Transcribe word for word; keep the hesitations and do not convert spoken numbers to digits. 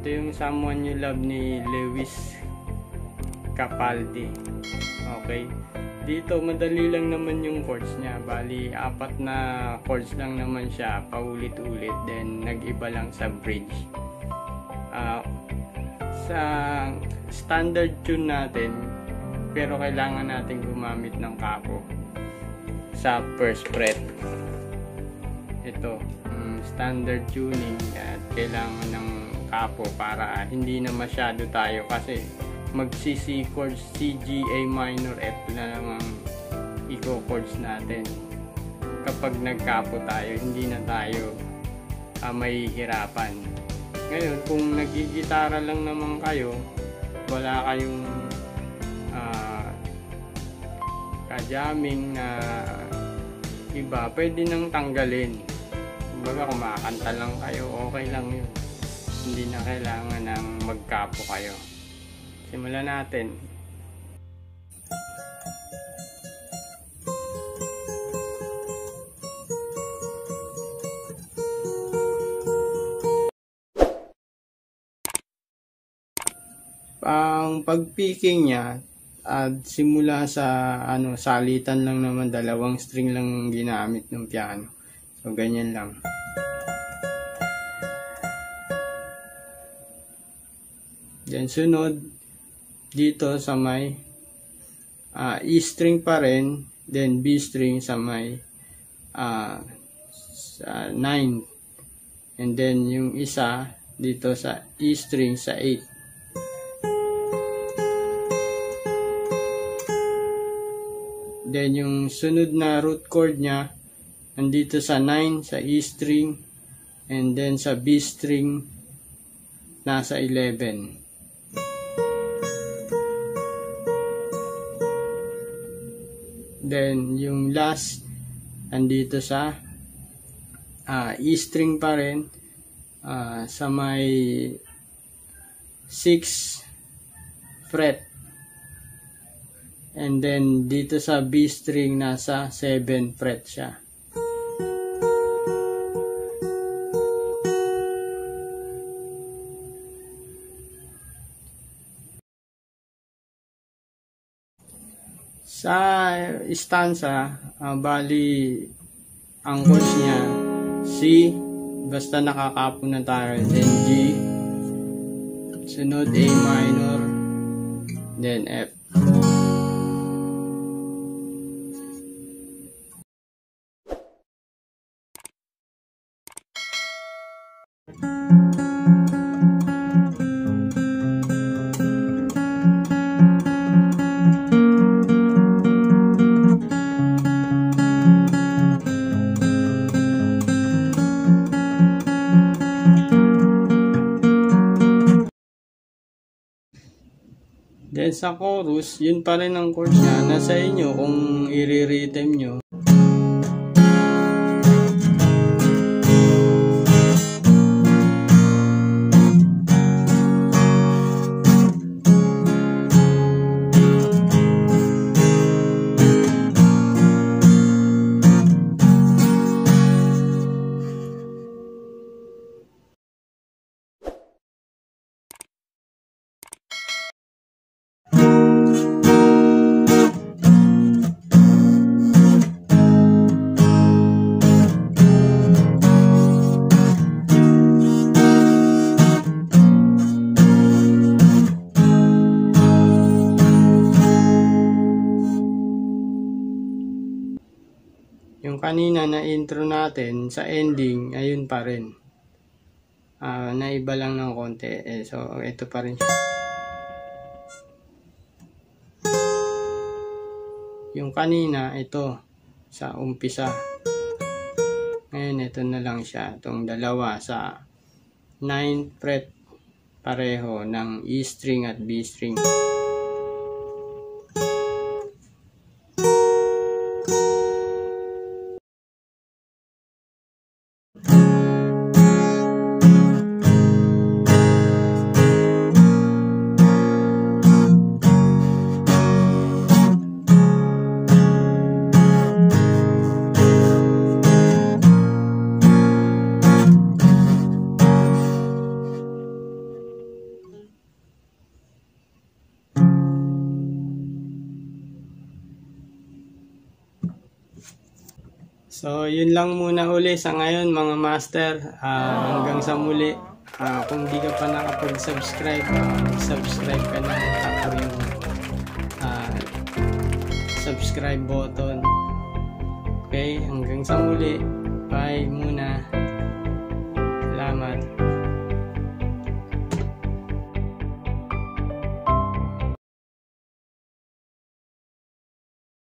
Ito yung Someone You Love ni Lewis Capaldi. Okay. Dito madali lang naman yung chords niya. Bali apat na chords lang naman siya, paulit-ulit, then nag-iba lang sa bridge. Uh, sa standard tune natin, pero kailangan natin gumamit ng kapo sa first fret. Ito, um, standard tuning, at kailangan ng kapo para hindi na masyado tayo, kasi mag-C C chords, C, G, A minor, F na lang ang eco chords natin. Kapag nagkapo tayo, hindi na tayo uh, may hirapan. Ngayon, kung nagigitara lang naman kayo, wala kayong uh, ka-jamming na iba, pwede nang tanggalin. Kumbaga, kumakanta lang kayo, okay lang yun. Hindi na kailangan ng magkapo kayo. Simulan natin. Ang pag-picking niya, at simula sa ano, salitan lang naman, dalawang string lang ginamit ng piano. So ganyan lang. Then sunod dito sa may uh, E string pa rin, then B string sa may uh, sa nine, and then yung isa dito sa E string sa eight. Then yung sunod na root chord niya nandito sa nine sa E string, and then sa B string nasa eleven. Then yung last andito sa uh, E string pa rin, uh, sa may six fret, and then dito sa B string nasa seven fret siya. Sa stanza, uh, bali ang chords niya C, basta nakakapo na tayo, then G, sunod A minor, then F. Then sa chorus, yun pa rin ang chords niya. Nasa inyo kung i-rhythm nyo. Yung kanina na intro natin, sa ending, ayun pa rin. Uh, naiba lang ng konti. Eh, so, ito pa rin siya. Yung kanina, ito, sa umpisa. Ngayon, ito na lang siya. Itong dalawa sa ninth fret, pareho ng E string at B string. So, yun lang muna uli sa ngayon mga master. Uh, hanggang sa muli. Uh, kung di ka pa nakapag-subscribe, uh, subscribe ka na. Tapos yung uh, subscribe button. Okay, hanggang sa muli. Bye muna.